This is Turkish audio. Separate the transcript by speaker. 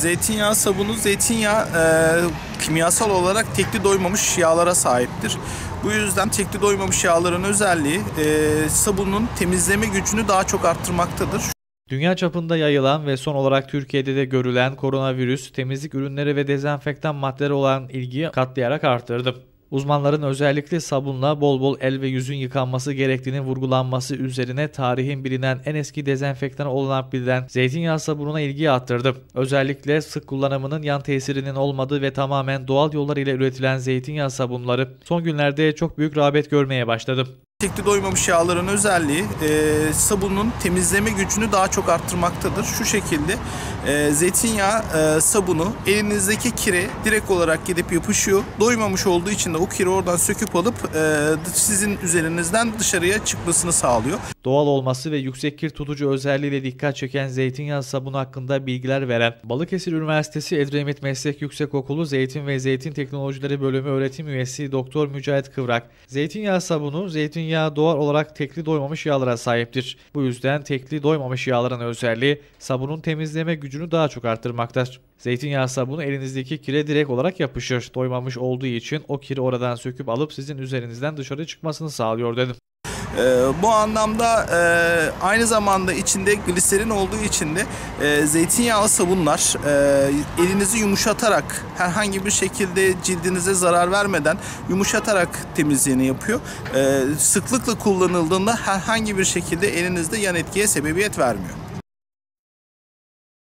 Speaker 1: Zeytinyağı sabunu, zeytinyağı kimyasal olarak tekli doymamış yağlara sahiptir. Bu yüzden tekli doymamış yağların özelliği sabunun temizleme gücünü daha çok arttırmaktadır.
Speaker 2: Dünya çapında yayılan ve son olarak Türkiye'de de görülen koronavirüs, temizlik ürünleri ve dezenfektan maddeleri olan ilgiyi katlayarak arttırdı. Uzmanların özellikle sabunla bol bol el ve yüzün yıkanması gerektiğini vurgulanması üzerine tarihin bilinen en eski dezenfektanı olarak bilinen zeytinyağı sabununa ilgi arttırdı. Özellikle sık kullanımının yan tesirinin olmadığı ve tamamen doğal yollar ile üretilen zeytinyağı sabunları son günlerde çok büyük rağbet görmeye başladı.
Speaker 1: Tekli doymamış yağların özelliği sabunun temizleme gücünü daha çok arttırmaktadır. Şu şekilde zeytinyağı sabunu elinizdeki kire direkt olarak gidip yapışıyor. Doymamış olduğu için de o kiri oradan söküp alıp sizin üzerinizden dışarıya çıkmasını sağlıyor.
Speaker 2: Doğal olması ve yüksek kir tutucu özelliğiyle dikkat çeken zeytinyağı sabunu hakkında bilgiler veren Balıkesir Üniversitesi Edremit Meslek Yüksekokulu Zeytin ve Zeytin Teknolojileri Bölümü öğretim üyesi Doktor Mücahit Kıvrak, zeytinyağı sabunu, zeytinyağı doğal olarak tekli doymamış yağlara sahiptir. Bu yüzden tekli doymamış yağların özelliği sabunun temizleme gücünü daha çok arttırmaktadır. Zeytinyağı sabunu elinizdeki kire direkt olarak yapışır. Doymamış olduğu için o kiri oradan söküp alıp sizin üzerinizden dışarı çıkmasını sağlıyor dedim.
Speaker 1: Bu anlamda aynı zamanda içinde gliserin olduğu için de zeytinyağlı sabunlar elinizi yumuşatarak herhangi bir şekilde cildinize zarar vermeden yumuşatarak temizliğini yapıyor. Sıklıkla kullanıldığında herhangi bir şekilde elinizde yan etkiye sebebiyet vermiyor.